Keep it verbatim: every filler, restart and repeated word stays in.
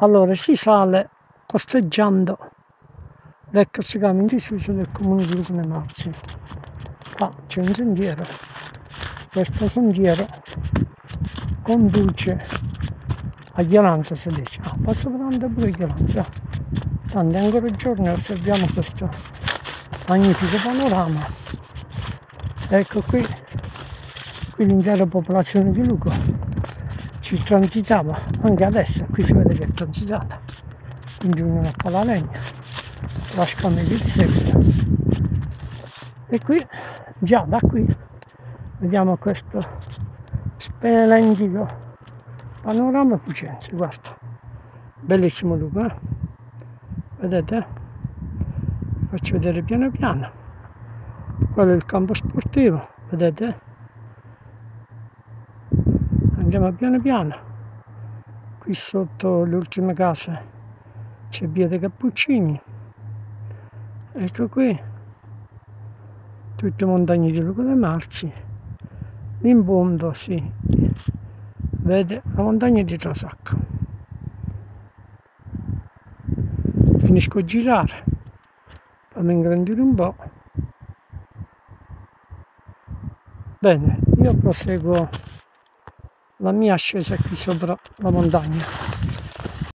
Allora si sale costeggiando l'ecco si cammina in su del comune di Lucane Marzi. Qua c'è un sentiero, questo sentiero conduce a Giolanza, si dice. Ah, passo davanti pure Giolanza. Tanto è ancora giorno e osserviamo questo magnifico panorama. Ecco qui, qui l'intera popolazione di Lugo ci transitava, anche adesso qui si vede che è transitata, quindi ognuno fa la legna, lasciando di seguito. E qui, già da qui, vediamo questo splendido panorama Cucenzi, guarda, bellissimo Lugo, eh? Vedete? Faccio vedere piano piano. Quello è il campo sportivo, vedete? Andiamo piano piano. Qui sotto le ultime case c'è via dei Cappuccini. Ecco qui tutte montagne di Lucane Marzi. In fondo si vede la montagna di Trasacco. Finisco a girare, fammi ingrandire un po'. Bene, io proseguo la mia ascesa qui sopra la montagna.